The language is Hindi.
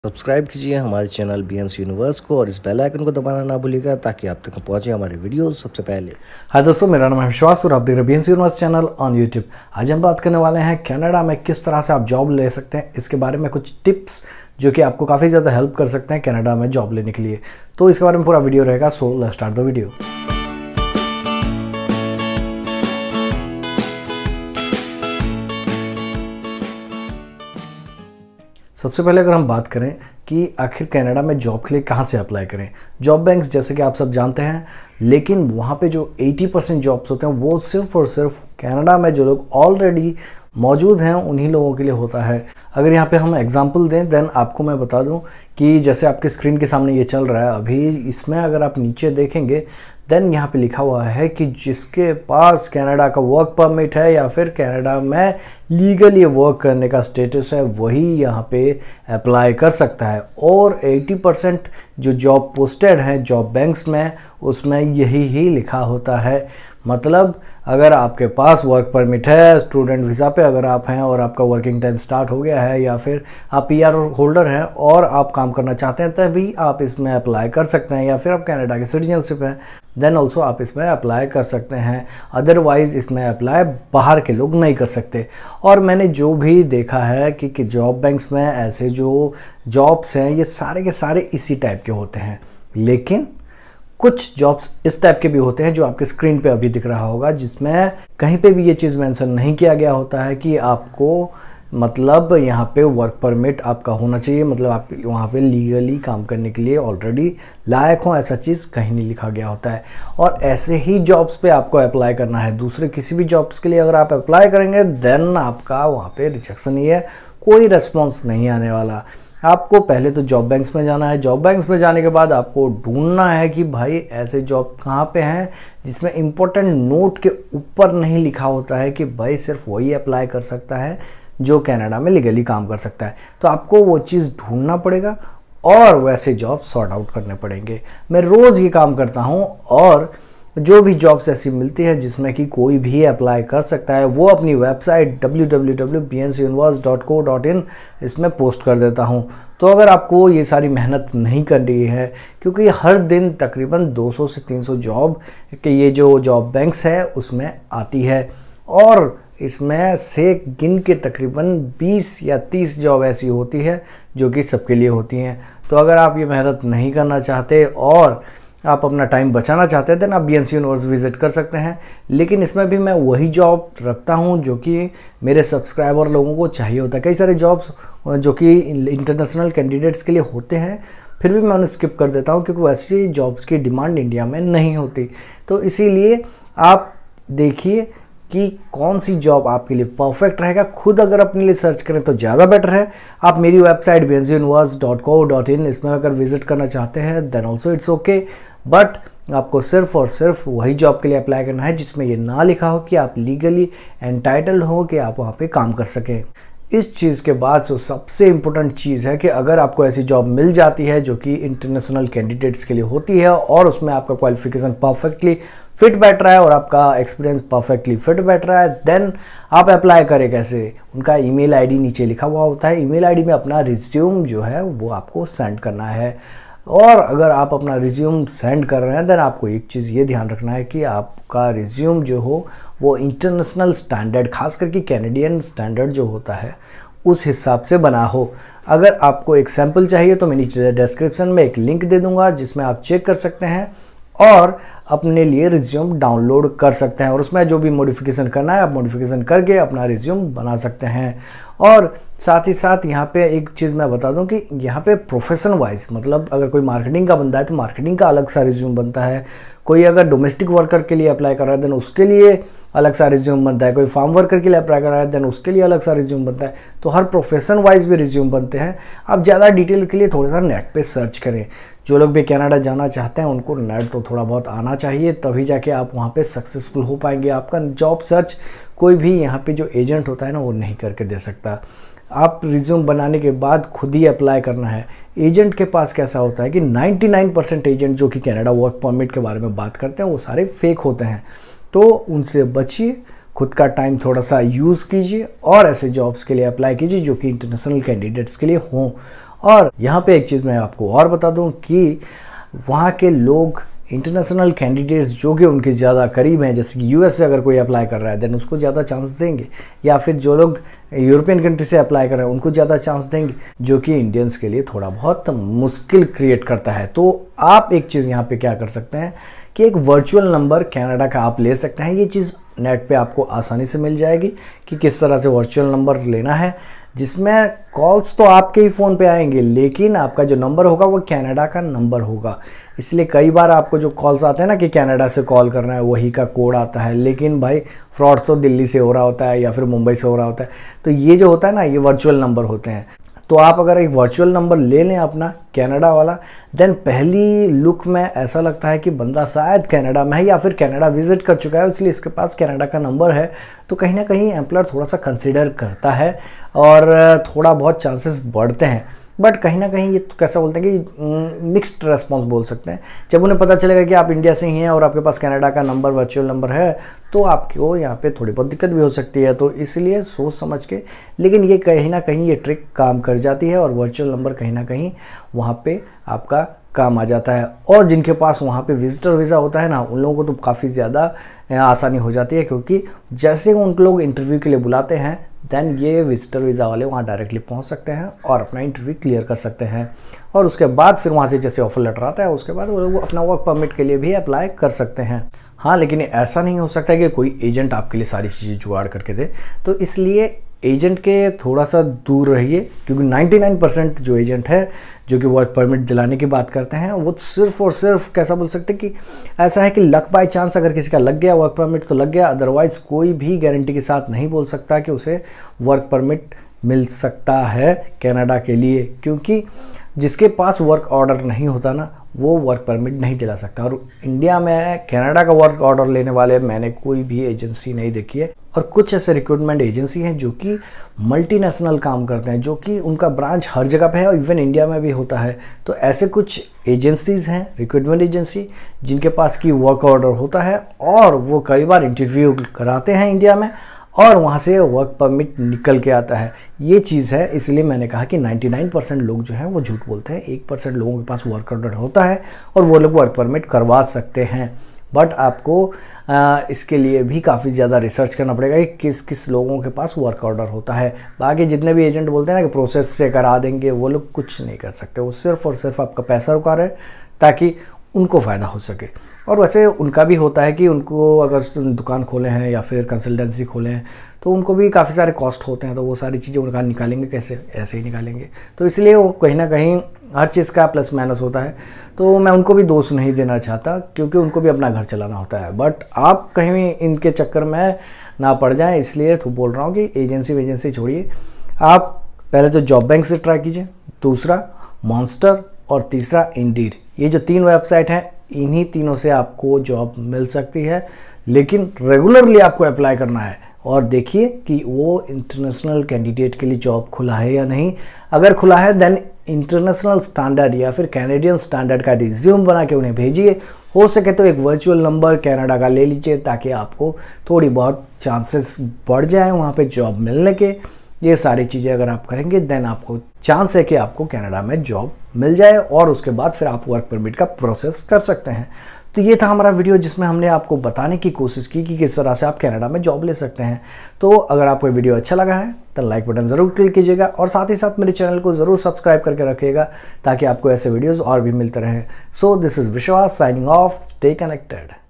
सब्सक्राइब कीजिए हमारे चैनल BNC यूनिवर्स को और इस बेल आइकन को दबाना ना भूलिएगा ताकि आप तक पहुंचे हमारे वीडियोस सबसे पहले। हाय दोस्तों, मेरा नाम है विश्वास और आप देख रहे हैं BNC universe channel on YouTube. आज हम बात करने वाले हैं कनाडा में किस तरह से आप जॉब ले सकते हैं, इसके बारे में कुछ टिप्स जो कि आपको काफ़ी ज़्यादा हेल्प कर सकते हैं कनाडा में जॉब लेने के लिए। तो इसके बारे में पूरा वीडियो रहेगा, so let's start the video. सबसे पहले अगर हम बात करें कि आखिर कनाडा में जॉब के लिए कहाँ से अप्लाई करें, जॉब बैंक्स जैसे कि आप सब जानते हैं, लेकिन वहाँ पे जो 80% जॉब्स होते हैं वो सिर्फ और सिर्फ कनाडा में जो लोग ऑलरेडी मौजूद हैं उन्हीं लोगों के लिए होता है। अगर यहाँ पे हम एग्जांपल दें देन आपको मैं बता दूं कि जैसे आपके स्क्रीन के सामने ये चल रहा है अभी, इसमें अगर आप नीचे देखेंगे देन यहाँ पे लिखा हुआ है कि जिसके पास कनाडा का वर्क परमिट है या फिर कनाडा में लीगली वर्क करने का स्टेटस है वही यहाँ पे अप्लाई कर सकता है। और 80% जो जॉब पोस्टेड हैं जॉब बैंक्स में उसमें यही ही लिखा होता है। मतलब अगर आपके पास वर्क परमिट है, स्टूडेंट वीज़ा पे अगर आप हैं और आपका वर्किंग टाइम स्टार्ट हो गया है या फिर आप PR होल्डर हैं और आप काम करना चाहते हैं तभी आप इसमें अप्लाई कर सकते हैं, या फिर आप कनाडा के सिटीजनशिप हैं देन ऑल्सो आप इसमें अप्लाई कर सकते हैं। अदरवाइज़ इसमें अप्लाई बाहर के लोग नहीं कर सकते। और मैंने जो भी देखा है कि जॉब बैंक्स में ऐसे जो जॉब्स हैं ये सारे के सारे इसी टाइप के होते हैं, लेकिन कुछ जॉब्स इस टाइप के भी होते हैं जो आपके स्क्रीन पे अभी दिख रहा होगा, जिसमें कहीं पे भी ये चीज़ मेंशन नहीं किया गया होता है कि आपको मतलब यहाँ पे वर्क परमिट आपका होना चाहिए, मतलब आप वहाँ पे लीगली काम करने के लिए ऑलरेडी लायक हो, ऐसा चीज़ कहीं नहीं लिखा गया होता है। और ऐसे ही जॉब्स पे आपको अप्लाई करना है। दूसरे किसी भी जॉब्स के लिए अगर आप अप्लाई करेंगे देन आपका वहाँ पे रिजेक्शन ही है, कोई रेस्पॉन्स नहीं आने वाला। आपको पहले तो जॉब बैंक्स में जाना है। जॉब बैंक्स में जाने के बाद आपको ढूंढना है कि भाई ऐसे जॉब कहाँ पे हैं जिसमें इम्पोर्टेंट नोट के ऊपर नहीं लिखा होता है कि भाई सिर्फ वही अप्लाई कर सकता है जो कनाडा में लीगली काम कर सकता है। तो आपको वो चीज़ ढूंढना पड़ेगा और वैसे जॉब सॉर्ट आउट करने पड़ेंगे। मैं रोज़ ये काम करता हूँ और जो भी जॉब्स ऐसी मिलती है जिसमें कि कोई भी अप्लाई कर सकता है वो अपनी वेबसाइट www.bncuniverse.co.in इसमें पोस्ट कर देता हूँ। तो अगर आपको ये सारी मेहनत नहीं करनी है, क्योंकि हर दिन तकरीबन 200 से 300 जॉब के ये जो जॉब बैंक्स है उसमें आती है और इसमें से गिन के तकरीबन 20 या 30 जॉब ऐसी होती है जो कि सबके लिए होती हैं। तो अगर आप ये मेहनत नहीं करना चाहते और आप अपना टाइम बचाना चाहते हैं देन आप BNC यूनिवर्स विजिट कर सकते हैं। लेकिन इसमें भी मैं वही जॉब रखता हूं जो कि मेरे सब्सक्राइबर लोगों को चाहिए होता है। कई सारे जॉब्स जो कि इंटरनेशनल कैंडिडेट्स के लिए होते हैं फिर भी मैं उन्हें स्किप कर देता हूं क्योंकि वैसी जॉब्स की डिमांड इंडिया में नहीं होती। तो इसीलिए आप देखिए कि कौन सी जॉब आपके लिए परफेक्ट रहेगा। खुद अगर अपने लिए सर्च करें तो ज़्यादा बेटर है। आप मेरी वेबसाइट bncuniverse.co.in इसमें अगर विजिट करना चाहते हैं then also it's okay, but आपको सिर्फ और सिर्फ वही जॉब के लिए अप्लाई करना है जिसमें ये ना लिखा हो कि आप लीगली एंटाइटल्ड हो कि आप वहाँ पे काम कर सकें। इस चीज़ के बाद जो सबसे इम्पोर्टेंट चीज़ है कि अगर आपको ऐसी जॉब मिल जाती है जो कि इंटरनेशनल कैंडिडेट्स के लिए होती है और उसमें आपका क्वालिफिकेशन परफेक्टली फिट बैठ रहा है और आपका एक्सपीरियंस परफेक्टली फिट बैठ रहा है, देन आप अप्लाई करें कैसे। उनका ईमेल आईडी नीचे लिखा हुआ होता है। ईमेल आईडी में अपना रिज्यूम जो है वो आपको सेंड करना है। और अगर आप अपना रिज्यूम सेंड कर रहे हैं देन आपको एक चीज़ ये ध्यान रखना है कि आपका रिज्यूम जो हो वो इंटरनेशनल स्टैंडर्ड, खास करके कैनेडियन स्टैंडर्ड जो होता है उस हिसाब से बना हो। अगर आपको एक सैम्पल चाहिए तो मैं नीचे डिस्क्रिप्शन में एक लिंक दे दूंगा जिसमें आप चेक कर सकते हैं और अपने लिए रिज्यूम डाउनलोड कर सकते हैं और उसमें जो भी मॉडिफिकेशन करना है आप मॉडिफिकेशन करके अपना रिज्यूम बना सकते हैं। और साथ ही साथ यहाँ पे एक चीज़ मैं बता दूं कि यहाँ पे प्रोफेशन वाइज, मतलब अगर कोई मार्केटिंग का बंदा है तो मार्केटिंग का अलग सा रिज्यूम बनता है, कोई अगर डोमेस्टिक वर्कर के लिए अप्लाई कर रहा है देन उसके लिए अलग सा रिज्यूम बनता है, कोई फार्म वर्कर के लिए अप्लाई कर रहा है देन उसके लिए अलग सा रिज्यूम बनता है। तो हर प्रोफेशन वाइज भी रिज्यूम बनते हैं। आप ज़्यादा डिटेल के लिए थोड़ा सा नेट पे सर्च करें। जो लोग भी कनाडा जाना चाहते हैं उनको नेट तो थोड़ा बहुत आना चाहिए, तभी जाके आप वहाँ पे सक्सेसफुल हो पाएंगे। आपका जॉब सर्च कोई भी यहाँ पे जो एजेंट होता है ना वो नहीं करके दे सकता। आप रिज्यूम बनाने के बाद खुद ही अप्लाई करना है। एजेंट के पास कैसा होता है कि 99% एजेंट जो कि कनाडा वर्क परमिट के बारे में बात करते हैं वो सारे फेक होते हैं। तो उनसे बचिए, खुद का टाइम थोड़ा सा यूज़ कीजिए और ऐसे जॉब्स के लिए अप्लाई कीजिए जो कि इंटरनेशनल कैंडिडेट्स के लिए हों। और यहाँ पे एक चीज़ मैं आपको और बता दूँ कि वहाँ के लोग इंटरनेशनल कैंडिडेट्स जो कि उनके ज़्यादा करीब हैं, जैसे कि यूएस से अगर कोई अप्लाई कर रहा है देन उसको ज़्यादा चांस देंगे, या फिर जो लोग यूरोपियन कंट्री से अप्लाई कर रहे हैं उनको ज़्यादा चांस देंगे, जो कि इंडियंस के लिए थोड़ा बहुत मुश्किल क्रिएट करता है। तो आप एक चीज़ यहाँ पे क्या कर सकते हैं कि एक वर्चुअल नंबर कनाडा का आप ले सकते हैं। ये चीज़ नेट पे आपको आसानी से मिल जाएगी कि किस तरह से वर्चुअल नंबर लेना है, जिसमें कॉल्स तो आपके ही फ़ोन पे आएंगे लेकिन आपका जो नंबर होगा वो कनाडा का नंबर होगा। इसलिए कई बार आपको जो कॉल्स आते हैं ना कि कनाडा से कॉल करना है, वही का कोड आता है, लेकिन भाई फ्रॉड तो दिल्ली से हो रहा होता है या फिर मुंबई से हो रहा होता है। तो ये जो होता है ना, ये वर्चुअल नंबर होते हैं। तो आप अगर एक वर्चुअल नंबर ले लें अपना कनाडा वाला, देन पहली लुक में ऐसा लगता है कि बंदा शायद कनाडा में है या फिर कनाडा विजिट कर चुका है, इसलिए इसके पास कनाडा का नंबर है। तो कहीं ना कहीं एम्प्लॉयर थोड़ा सा कंसिडर करता है और थोड़ा बहुत चांसेस बढ़ते हैं। बट कहीं ना कहीं ये तो कैसा बोलते हैं कि मिक्स्ड रेस्पॉन्स बोल सकते हैं। जब उन्हें पता चलेगा कि आप इंडिया से ही हैं और आपके पास कनाडा का नंबर वर्चुअल नंबर है, तो आपको यहाँ पे थोड़ी बहुत दिक्कत भी हो सकती है। तो इसलिए सोच समझ के, लेकिन ये कहीं ना कहीं ये ट्रिक काम कर जाती है और वर्चुअल नंबर कहीं ना कहीं वहाँ पे आपका काम आ जाता है। और जिनके पास वहाँ पे विजिटर वीज़ा होता है ना, उन लोगों को तो काफ़ी ज़्यादा आसानी हो जाती है, क्योंकि जैसे उन लोग इंटरव्यू के लिए बुलाते हैं देन ये विजिटर वीज़ा वाले वहाँ डायरेक्टली पहुँच सकते हैं और अपना इंटरव्यू क्लियर कर सकते हैं। और उसके बाद फिर वहाँ से जैसे ऑफर लेटर आता है उसके बाद वो लोग अपना वर्क परमिट के लिए भी अप्लाई कर सकते हैं। हाँ, लेकिन ऐसा नहीं हो सकता कि कोई एजेंट आपके लिए सारी चीज़ें जुगाड़ करके दे। तो इसलिए एजेंट के थोड़ा सा दूर रहिए, क्योंकि 99% जो एजेंट है जो कि वर्क परमिट दिलाने की बात करते हैं, वो सिर्फ और सिर्फ कैसा बोल सकते हैं कि ऐसा है कि लक बाय चांस अगर किसी का लग गया वर्क परमिट तो लग गया, अदरवाइज़ कोई भी गारंटी के साथ नहीं बोल सकता कि उसे वर्क परमिट मिल सकता है कनाडा के लिए। क्योंकि जिसके पास वर्क ऑर्डर नहीं होता ना, वो वर्क परमिट नहीं दिला सकता। और इंडिया में कनाडा का वर्क ऑर्डर लेने वाले मैंने कोई भी एजेंसी नहीं देखी है। और कुछ ऐसे रिक्रूटमेंट एजेंसी हैं जो कि मल्टीनेशनल काम करते हैं, जो कि उनका ब्रांच हर जगह पे है और इवन इंडिया में भी होता है। तो ऐसे कुछ एजेंसीज़ हैं, रिक्रूटमेंट एजेंसी, जिनके पास की वर्क ऑर्डर होता है और वो कई बार इंटरव्यू कराते हैं इंडिया में और वहाँ से वर्क परमिट निकल के आता है। ये चीज़ है, इसलिए मैंने कहा कि 99% लोग जो हैं वो झूठ बोलते हैं। 1% लोगों के पास वर्क ऑर्डर होता है और वो लोग वर्क परमिट करवा सकते हैं। बट आपको इसके लिए भी काफ़ी ज़्यादा रिसर्च करना पड़ेगा कि किस किस लोगों के पास वर्क ऑर्डर होता है। बाकी जितने भी एजेंट बोलते हैं ना कि प्रोसेस से करा देंगे, वो लोग कुछ नहीं कर सकते। वो सिर्फ और सिर्फ आपका पैसा रुका रहे ताकि उनको फ़ायदा हो सके। और वैसे उनका भी होता है कि उनको अगर दुकान खोले हैं या फिर कंसल्टेंसी खोले हैं तो उनको भी काफ़ी सारे कॉस्ट होते हैं, तो वो सारी चीज़ें उनका निकालेंगे कैसे, ऐसे ही निकालेंगे। तो इसलिए वो कहीं ना कहीं हर चीज़ का प्लस माइनस होता है। तो मैं उनको भी दोष नहीं देना चाहता, क्योंकि उनको भी अपना घर चलाना होता है। बट आप कहीं भी इनके चक्कर में ना पड़ जाएं, इसलिए तो बोल रहा हूँ कि एजेंसी छोड़िए। आप पहले तो जॉब बैंक से ट्राई कीजिए, दूसरा मॉन्स्टर और तीसरा इंडीड। ये जो 3 वेबसाइट हैं, इन्हीं तीनों से आपको जॉब मिल सकती है, लेकिन रेगुलरली आपको अप्लाई करना है। और देखिए कि वो इंटरनेशनल कैंडिडेट के लिए जॉब खुला है या नहीं। अगर खुला है देन इंटरनेशनल स्टैंडर्ड या फिर कैनेडियन स्टैंडर्ड का रिज्यूम बना के उन्हें भेजिए। हो सके तो एक वर्चुअल नंबर कनाडा का ले लीजिए, ताकि आपको थोड़ी बहुत चांसेस बढ़ जाए वहाँ पे जॉब मिलने के। ये सारी चीज़ें अगर आप करेंगे देन आपको चांस है कि आपको कनाडा में जॉब मिल जाए और उसके बाद फिर आप वर्क परमिट का प्रोसेस कर सकते हैं। तो ये था हमारा वीडियो, जिसमें हमने आपको बताने की कोशिश की कि किस तरह से आप कनाडा में जॉब ले सकते हैं। तो अगर आपको ये वीडियो अच्छा लगा है तो लाइक बटन ज़रूर क्लिक कीजिएगा और साथ ही साथ मेरे चैनल को ज़रूर सब्सक्राइब करके रखिएगा, ताकि आपको ऐसे वीडियोज़ और भी मिलते रहें। So this is Vishwas signing off. Stay connected.